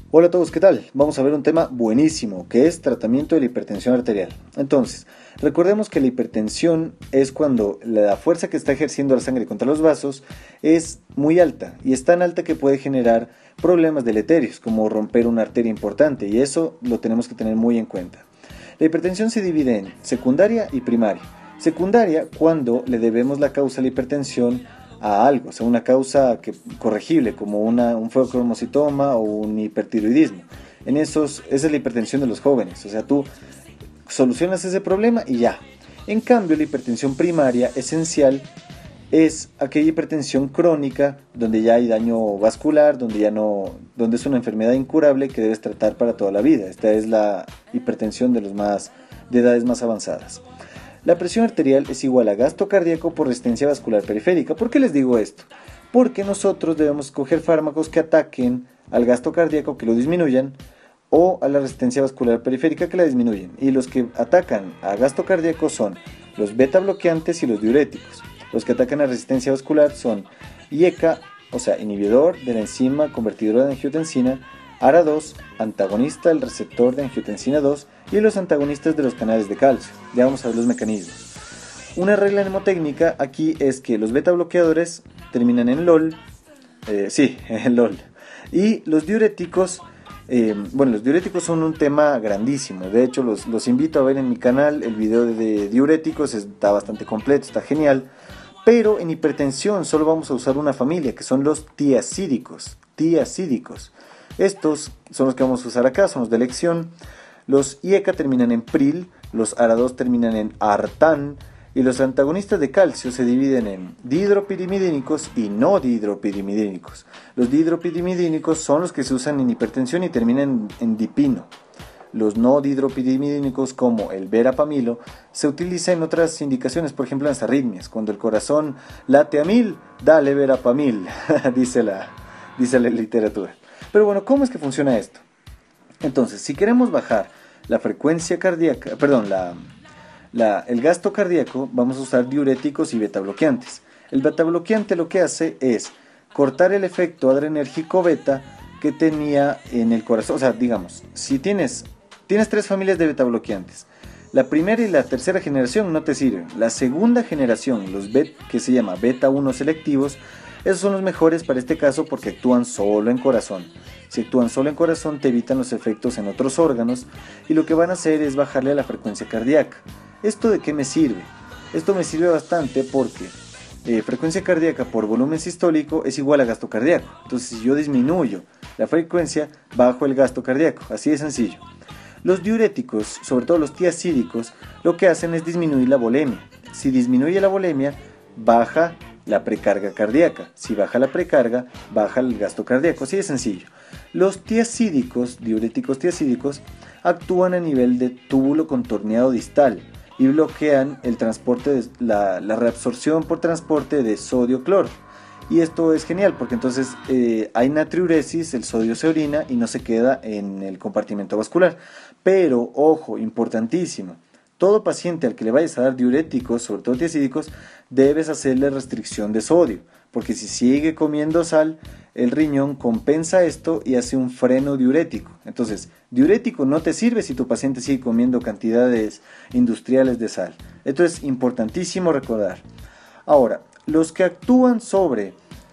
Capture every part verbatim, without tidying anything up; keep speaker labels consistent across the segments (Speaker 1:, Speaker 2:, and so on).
Speaker 1: Hola a todos, ¿qué tal? Vamos a ver un tema buenísimo, que es tratamiento de la hipertensión arterial. Entonces, recordemos que la hipertensión es cuando la fuerza que está ejerciendo la sangre contra los vasos es muy alta, y es tan alta que puede generar problemas deleterios, como romper una arteria importante, y eso lo tenemos que tener muy en cuenta. La hipertensión se divide en secundaria y primaria. Secundaria, cuando le debemos la causa de la hipertensión a algo, o sea, una causa que, corregible, como una, un feocromocitoma o un hipertiroidismo. En esos, esa es la hipertensión de los jóvenes, o sea, tú solucionas ese problema y ya. En cambio, la hipertensión primaria esencial es aquella hipertensión crónica donde ya hay daño vascular, donde ya no, donde es una enfermedad incurable que debes tratar para toda la vida. Esta es la hipertensión de los más, de edades más avanzadas. La presión arterial es igual a gasto cardíaco por resistencia vascular periférica. ¿Por qué les digo esto? Porque nosotros debemos coger fármacos que ataquen al gasto cardíaco, que lo disminuyan, o a la resistencia vascular periférica, que la disminuyen. Y los que atacan a gasto cardíaco son los beta bloqueantes y los diuréticos. Los que atacan a resistencia vascular son I E C A, o sea, inhibidor de la enzima convertidora de angiotensina, A R A dos, antagonista del receptor de angiotensina dos, y los antagonistas de los canales de calcio. Ya vamos a ver los mecanismos. Una regla mnemotécnica aquí es que los beta bloqueadores terminan en LOL, eh, sí, en LOL, y los diuréticos, eh, bueno, los diuréticos son un tema grandísimo. De hecho, los, los invito a ver en mi canal el video de, de diuréticos, está bastante completo, está genial. Pero en hipertensión solo vamos a usar una familia, que son los tiacídicos, tiacídicos. Estos son los que vamos a usar acá, son los de elección. Los I E C A terminan en pril, los A R A dos terminan en artán, y los antagonistas de calcio se dividen en dihidropirimidínicos y no dihidropirimidínicos. Los dihidropirimidínicos son los que se usan en hipertensión y terminan en dipino. Los no dihidropirimidínicos, como el verapamilo, se utiliza en otras indicaciones, por ejemplo en las arritmias. Cuando el corazón late a mil, dale verapamil, dice la, dice la literatura. Pero bueno, ¿cómo es que funciona esto? Entonces, si queremos bajar la frecuencia cardíaca, perdón, la, la, el gasto cardíaco, vamos a usar diuréticos y betabloqueantes. El betabloqueante lo que hace es cortar el efecto adrenérgico beta que tenía en el corazón. O sea, digamos, si tienes, tienes tres familias de betabloqueantes, la primera y la tercera generación no te sirven. La segunda generación, los bet, que se llama beta uno selectivos, esos son los mejores para este caso porque actúan solo en corazón. Si actúan solo en corazón, te evitan los efectos en otros órganos y lo que van a hacer es bajarle a la frecuencia cardíaca. ¿Esto de qué me sirve? Esto me sirve bastante porque eh, frecuencia cardíaca por volumen sistólico es igual a gasto cardíaco. Entonces, si yo disminuyo la frecuencia, bajo el gasto cardíaco. Así de sencillo. Los diuréticos, sobre todo los tiacídicos, lo que hacen es disminuir la volemia. Si disminuye la volemia, baja la precarga cardíaca. Si baja la precarga, baja el gasto cardíaco. Así de sencillo. Los tiacídicos, diuréticos tiacídicos, actúan a nivel de túbulo contorneado distal y bloquean el transporte de, la, la reabsorción por transporte de sodio-cloro. Y esto es genial porque entonces eh, hay natriuresis, el sodio se orina y no se queda en el compartimento vascular. Pero, ojo, importantísimo, todo paciente al que le vayas a dar diuréticos, sobre todo tiacídicos, debes hacerle restricción de sodio, porque si sigue comiendo sal, el riñón compensa esto y hace un freno diurético. Entonces, diurético no te sirve si tu paciente sigue comiendo cantidades industriales de sal. Esto es importantísimo recordar. Ahora, los que actúan sobre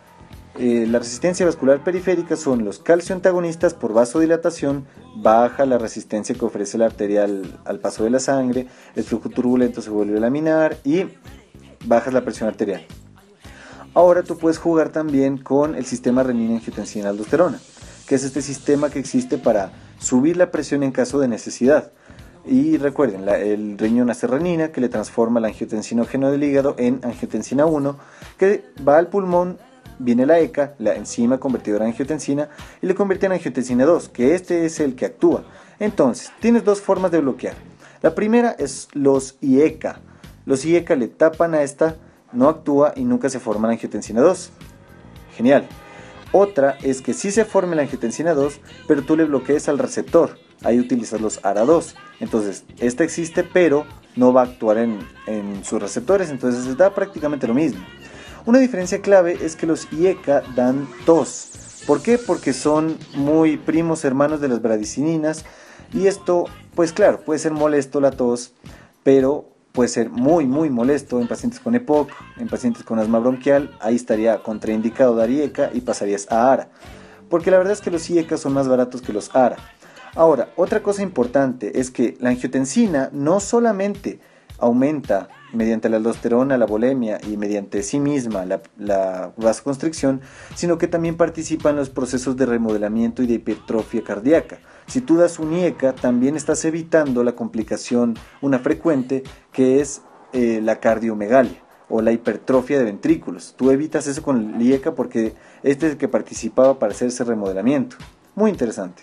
Speaker 1: eh, la resistencia vascular periférica son los calcio antagonistas por vasodilatación, baja la resistencia que ofrece la arteria al, al paso de la sangre, el flujo turbulento se vuelve laminar y bajas la presión arterial. Ahora tú puedes jugar también con el sistema renina-angiotensina-aldosterona, que es este sistema que existe para subir la presión en caso de necesidad. Y recuerden, la, el riñón hace renina, que le transforma el angiotensinógeno del hígado en angiotensina uno, que va al pulmón, viene la E C A, la enzima convertidora de angiotensina, y le convierte en angiotensina dos, que este es el que actúa. Entonces, tienes dos formas de bloquear. La primera es los I E C A. Los I E C A le tapan a esta, no actúa y nunca se forma la angiotensina dos. Genial. Otra es que sí se forme la angiotensina dos, pero tú le bloquees al receptor. Ahí utilizas los A R A dos. Entonces, esta existe, pero no va a actuar en, en sus receptores. Entonces, da prácticamente lo mismo. Una diferencia clave es que los I E C A dan tos. ¿Por qué? Porque son muy primos hermanos de las bradicininas y esto, pues claro, puede ser molesto la tos, pero puede ser muy muy molesto en pacientes con EPOC, en pacientes con asma bronquial. Ahí estaría contraindicado dar I E C A y pasarías a ARA, porque la verdad es que los I E C A son más baratos que los ARA. Ahora, otra cosa importante es que la angiotensina no solamente aumenta mediante la aldosterona, la volemia y mediante sí misma la, la vasoconstricción, sino que también participa en los procesos de remodelamiento y de hipertrofia cardíaca. Si tú das un I E C A, también estás evitando la complicación, una frecuente, que es eh, la cardiomegalia o la hipertrofia de ventrículos. Tú evitas eso con el I E C A porque este es el que participaba para hacer ese remodelamiento. Muy interesante.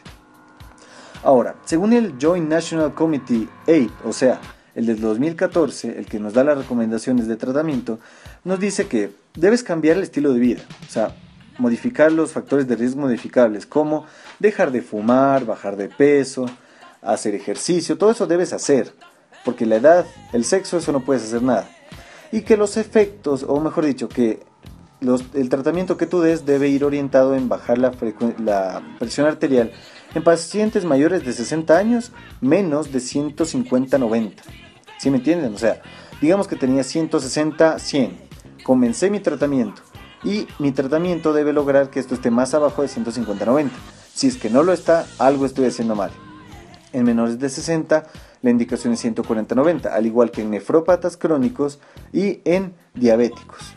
Speaker 1: Ahora, según el Joint National Committee ocho, o sea, el del dos mil catorce, el que nos da las recomendaciones de tratamiento, nos dice que debes cambiar el estilo de vida, o sea, modificar los factores de riesgo modificables, como dejar de fumar, bajar de peso, hacer ejercicio, todo eso debes hacer, porque la edad, el sexo, eso no puedes hacer nada. Y que los efectos, o mejor dicho, que los, el tratamiento que tú des debe ir orientado en bajar la, la presión arterial en pacientes mayores de sesenta años, menos de ciento cincuenta a noventa. ¿Sí me entienden? O sea, digamos que tenía ciento sesenta a cien. Comencé mi tratamiento y mi tratamiento debe lograr que esto esté más abajo de ciento cincuenta a noventa. Si es que no lo está, algo estoy haciendo mal. En menores de sesenta, la indicación es ciento cuarenta a noventa, al igual que en nefrópatas crónicos y en diabéticos.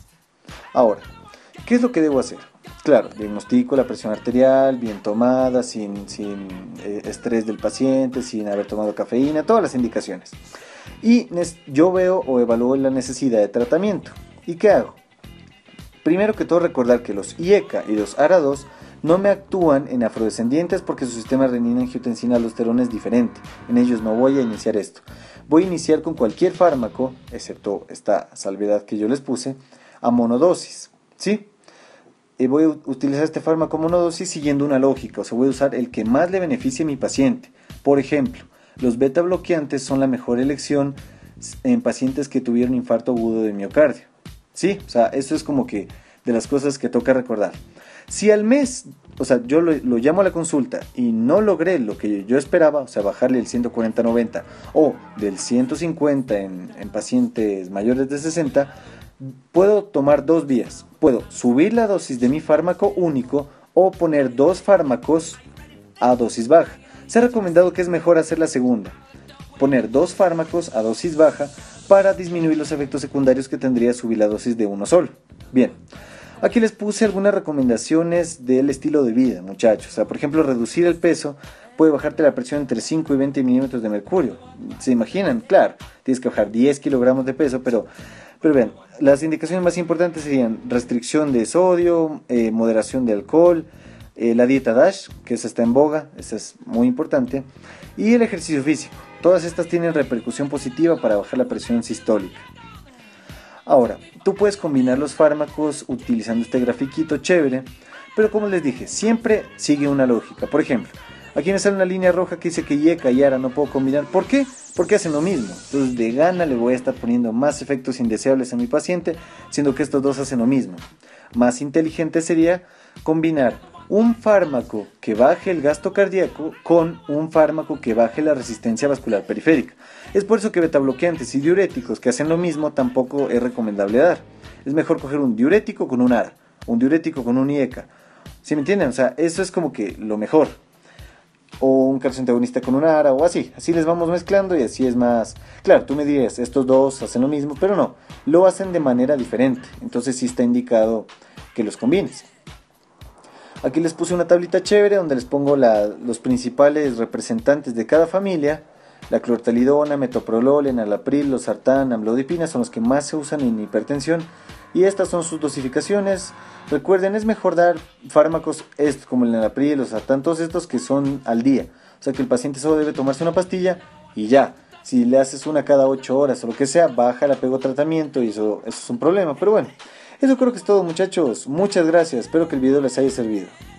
Speaker 1: Ahora, ¿qué es lo que debo hacer? Claro, diagnostico la presión arterial, bien tomada, sin, sin eh, estrés del paciente, sin haber tomado cafeína, todas las indicaciones. Y yo veo o evalúo la necesidad de tratamiento. ¿Y qué hago? Primero que todo, recordar que los I E C A y los ARA dos no me actúan en afrodescendientes porque su sistema renina, angiotensina, aldosterona es diferente. En ellos no voy a iniciar esto. Voy a iniciar con cualquier fármaco, excepto esta salvedad que yo les puse, a monodosis, ¿sí? Y voy a utilizar este fármaco monodosis siguiendo una lógica, o sea, voy a usar el que más le beneficie a mi paciente. Por ejemplo, los beta bloqueantes son la mejor elección en pacientes que tuvieron infarto agudo de miocardio, ¿sí? O sea, eso es como que de las cosas que toca recordar. Si al mes, o sea, yo lo, lo llamo a la consulta y no logré lo que yo esperaba, o sea, bajarle el ciento cuarenta a noventa o del ciento cincuenta en, en pacientes mayores de sesenta, puedo tomar dos vías. Puedo subir la dosis de mi fármaco único o poner dos fármacos a dosis baja. Se ha recomendado que es mejor hacer la segunda, poner dos fármacos a dosis baja para disminuir los efectos secundarios que tendría subir la dosis de uno solo. Bien, aquí les puse algunas recomendaciones del estilo de vida, muchachos. O sea, por ejemplo, reducir el peso puede bajarte la presión entre cinco y veinte milímetros de mercurio. ¿Se imaginan? Claro, tienes que bajar diez kilogramos de peso, pero... Pero vean, las indicaciones más importantes serían restricción de sodio, eh, moderación de alcohol, eh, la dieta DASH, que esa está en boga, esa es muy importante, y el ejercicio físico. Todas estas tienen repercusión positiva para bajar la presión sistólica. Ahora, tú puedes combinar los fármacos utilizando este grafiquito chévere, pero como les dije, siempre sigue una lógica. Por ejemplo, aquí me sale una línea roja que dice que I E C A y ARA no puedo combinar. ¿Por qué? Porque hacen lo mismo. Entonces de gana le voy a estar poniendo más efectos indeseables a mi paciente, siendo que estos dos hacen lo mismo. Más inteligente sería combinar un fármaco que baje el gasto cardíaco con un fármaco que baje la resistencia vascular periférica. Es por eso que betabloqueantes y diuréticos que hacen lo mismo tampoco es recomendable dar. Es mejor coger un diurético con un ARA, un diurético con un I E C A. ¿Sí me entienden? O sea, eso es como que lo mejor. O un calcio antagonista con un ARA o así, así les vamos mezclando y así es más, claro, tú me dirías, estos dos hacen lo mismo, pero no, lo hacen de manera diferente, entonces sí está indicado que los combines. Aquí les puse una tablita chévere donde les pongo la, los principales representantes de cada familia. La clortalidona, metoprolol, enalapril, losartán, amlodipina son los que más se usan en hipertensión y estas son sus dosificaciones. Recuerden, es mejor dar fármacos estos, como el enalapril, losartán, todos estos que son al día. O sea que el paciente solo debe tomarse una pastilla y ya. Si le haces una cada ocho horas o lo que sea, baja el apego a tratamiento y eso, eso es un problema. Pero bueno, eso creo que es todo, muchachos. Muchas gracias, espero que el video les haya servido.